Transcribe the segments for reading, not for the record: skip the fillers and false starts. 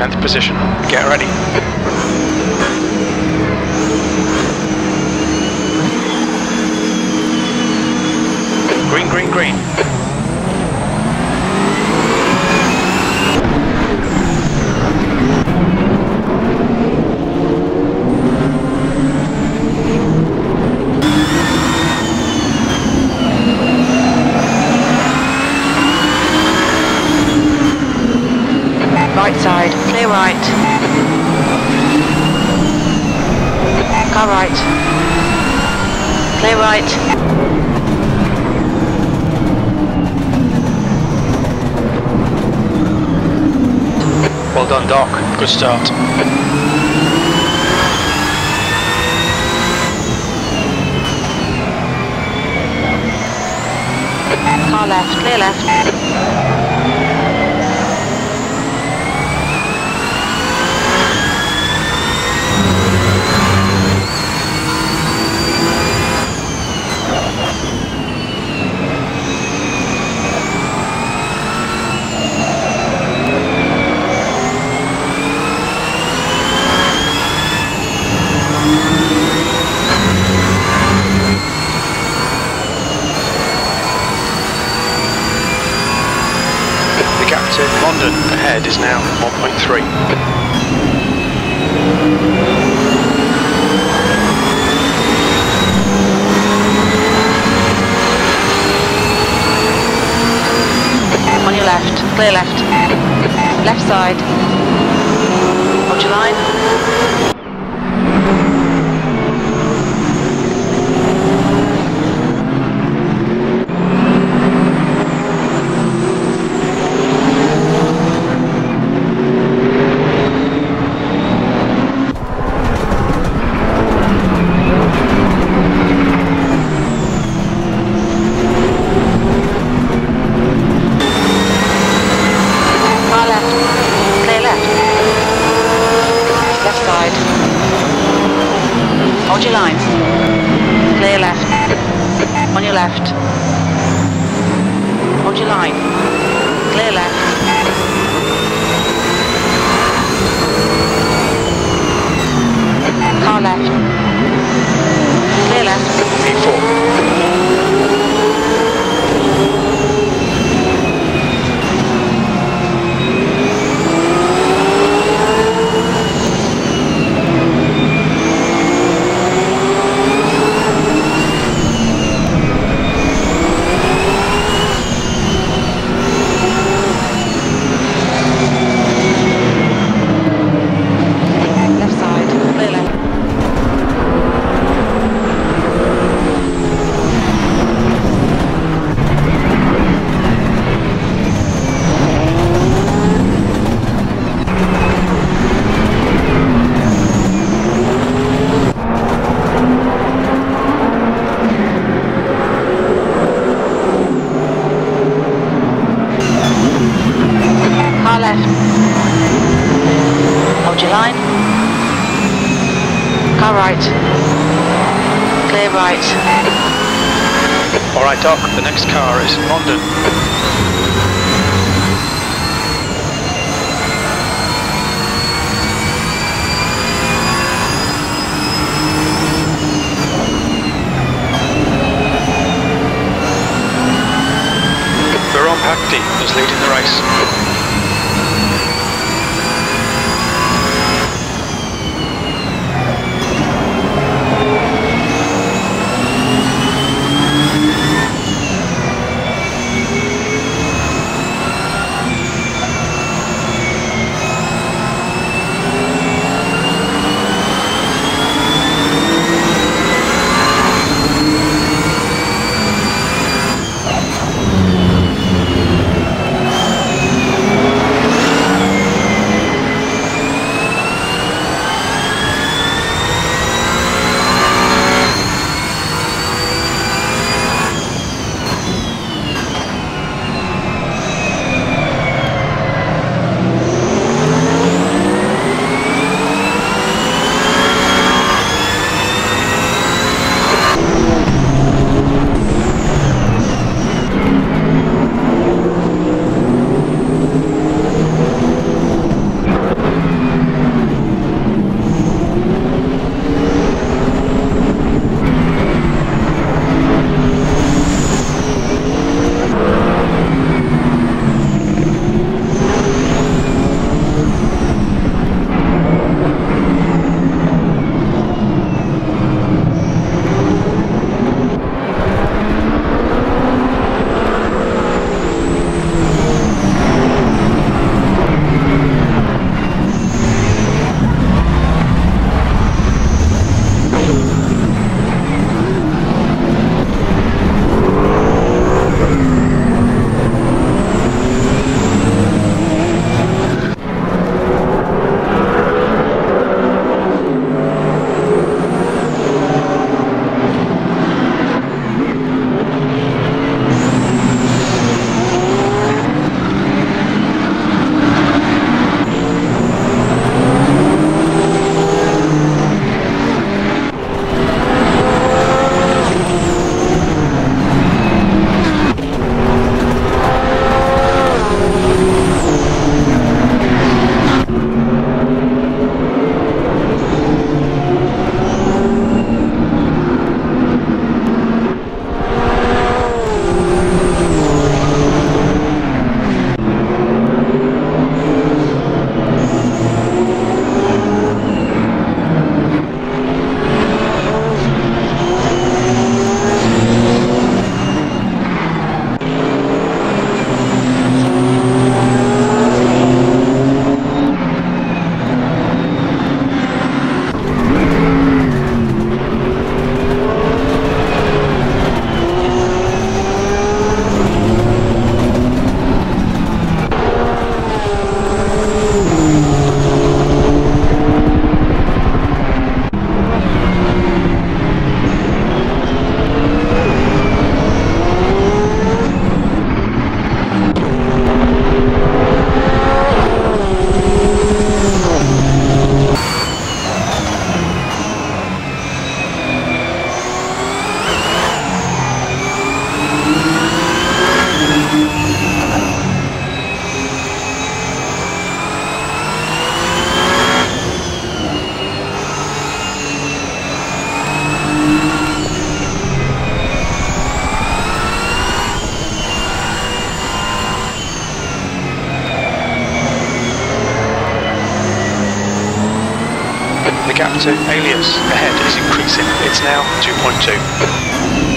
10th position. Get ready. Green, green, green. Right side, clear right. Car right. Clear right. Well done, Doc. Good start. Car left, clear left. The gap to London ahead is now 1.3. On your left, clear left. Left side. Hold your line. Car left, clear left. Left side. Hold your line. Clear left. On your left. Hold your line. Clear left. Car left. Clear left. P4. Left side. Clear left. Car left. Hold your line. Car right. Clear right. All right, Doc. The next car is London. Veron Pakti is leading the race. The gap to Alias ahead is increasing. It's now 2.2.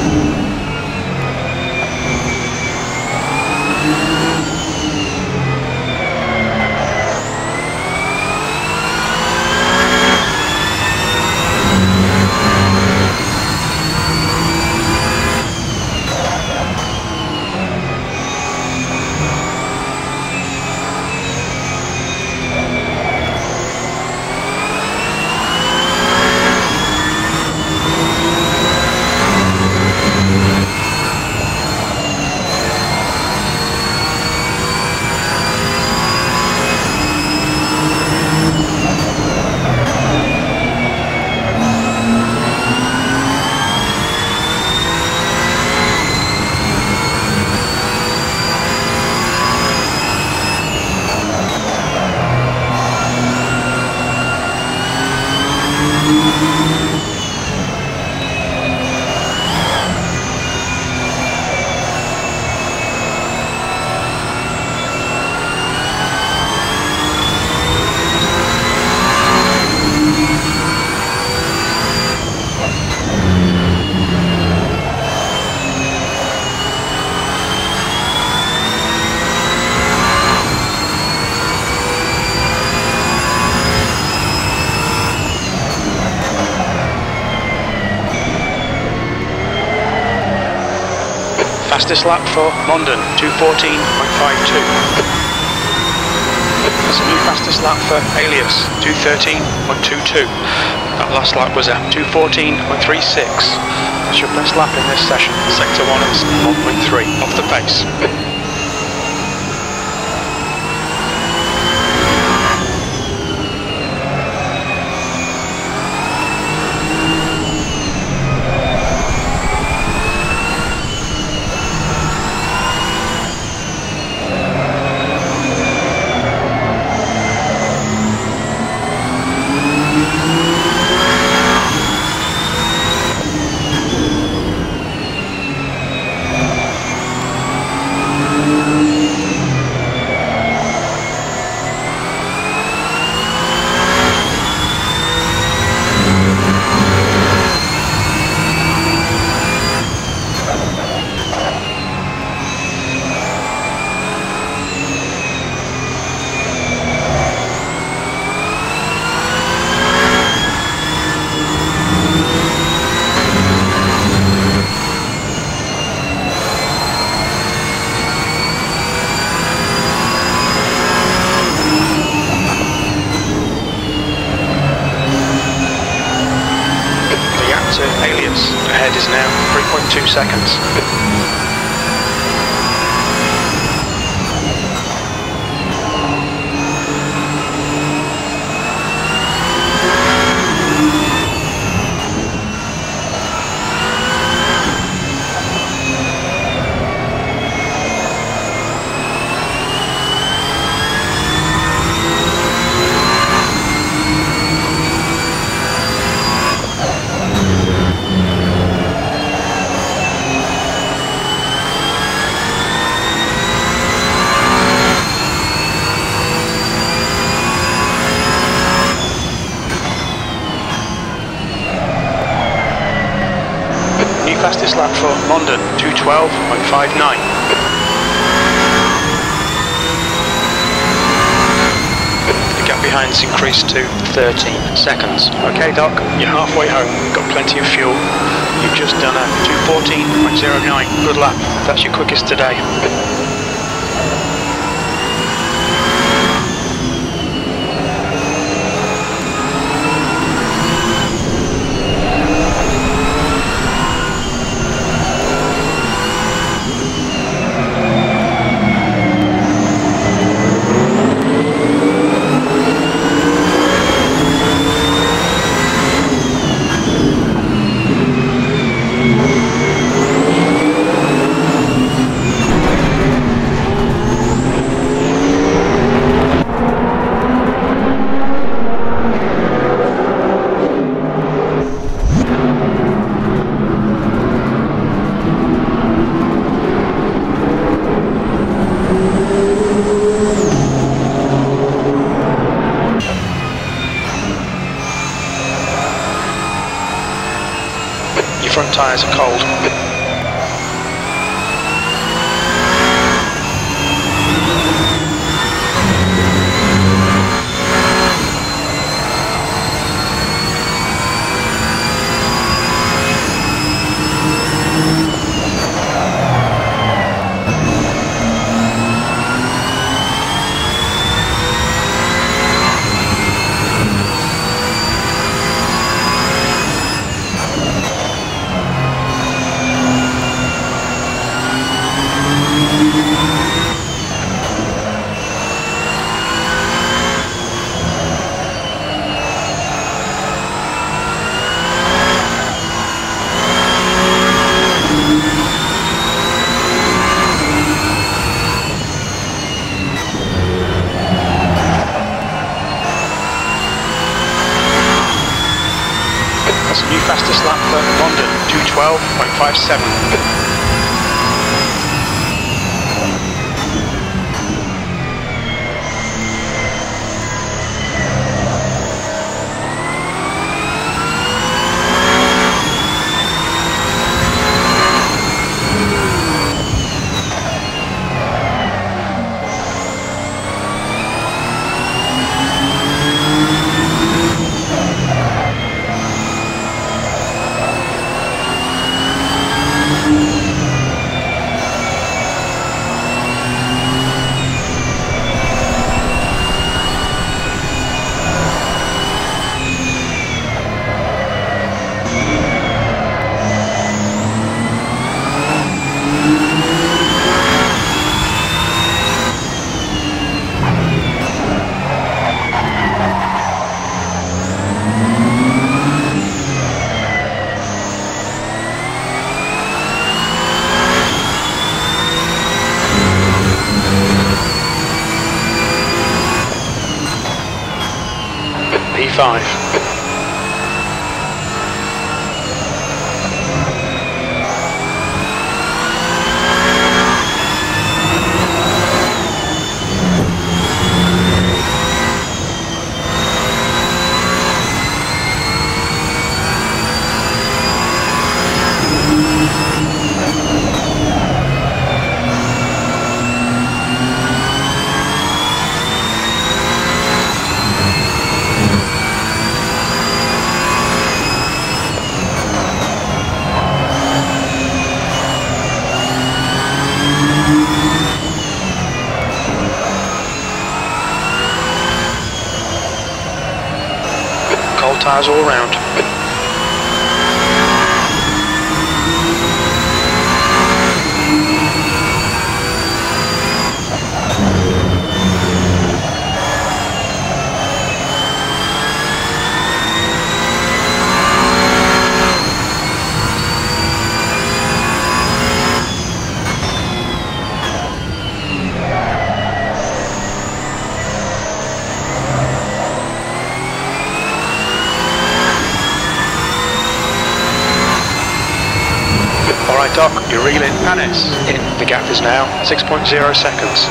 Fastest lap for London, 2:14.52. That's a new fastest lap for Alias, 2:13.22. That last lap was at 2:14.36. That's your best lap in this session. Sector 1 is 1.3 off the pace. Alias ahead is now 3.2 seconds. Fastest lap for London, 2:12.59. The gap behind's increased to 13 seconds. Okay, Doc, you're halfway home. Got plenty of fuel. You've just done a 2:14.09. Good lap. That's your quickest today. tyres are cold. That's a new fastest lap for London, 2:12.57. P5. Cold tyres all round. Alright Doc, you're reeling. Anis in. The gap is now 6.0 seconds.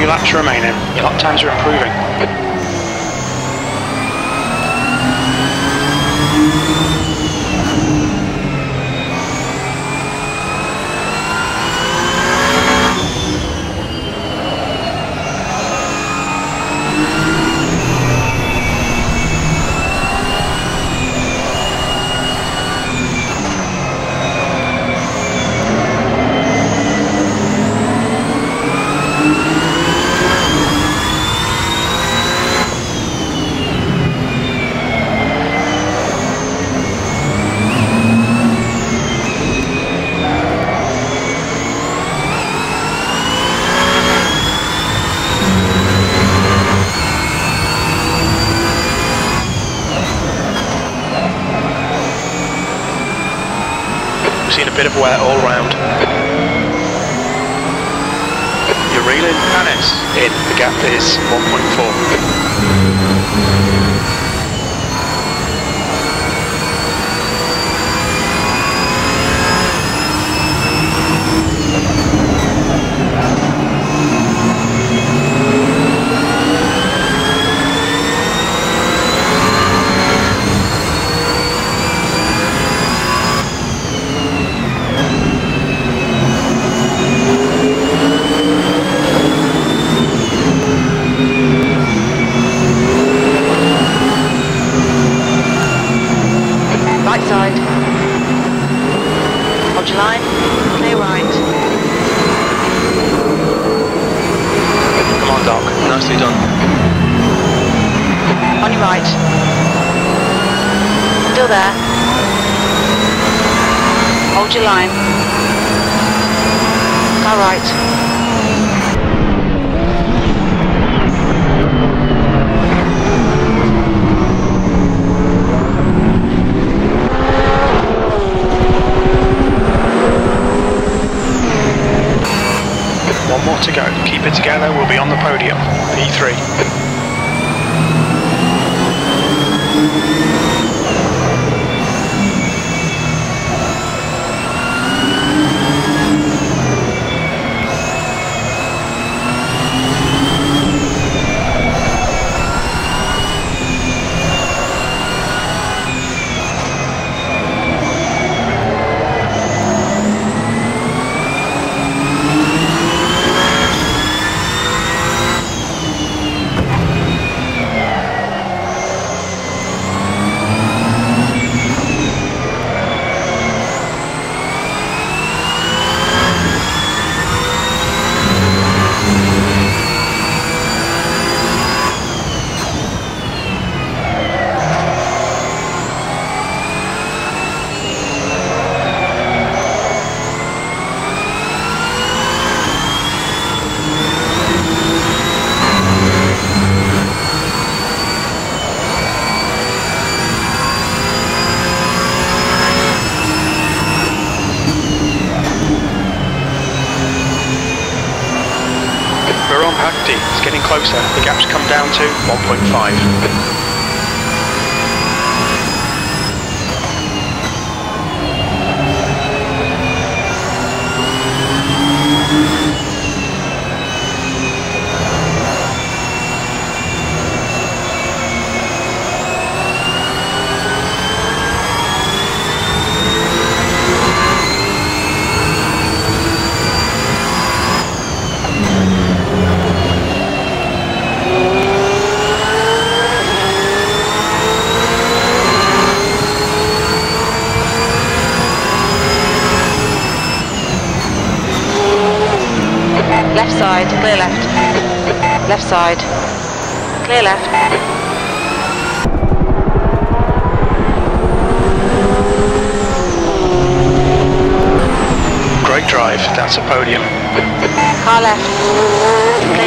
laps remaining. Your lap times are improving. We've seen a bit of wear all round. You're reeling, Hannes in. The gap is 1.4. Right side. Hold your line. Clear right. Come on, Doc. Nicely done. On your right. Still there. Hold your line. Car right. One more to go. Keep it together. We'll be on the podium. P3. It's getting closer. The gap's come down to 1.5. Left side, clear left. Left side, clear left. Great drive, that's a podium. Car left.